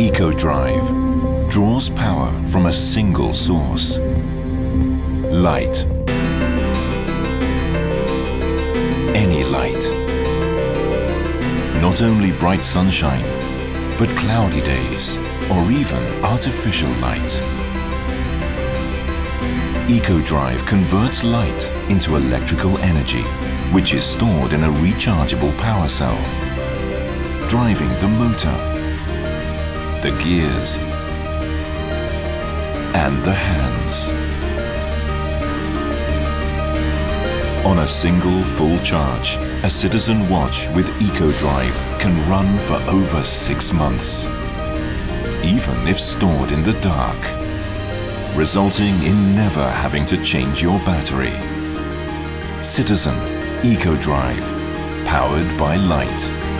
EcoDrive draws power from a single source: light. Any light. Not only bright sunshine, but cloudy days or even artificial light. EcoDrive converts light into electrical energy, which is stored in a rechargeable power cell, driving the motor, the gears, and the hands. On a single full charge, a CITIZEN watch with EcoDrive can run for over 6 months, even if stored in the dark, resulting in never having to change your battery. CITIZEN EcoDrive, powered by light.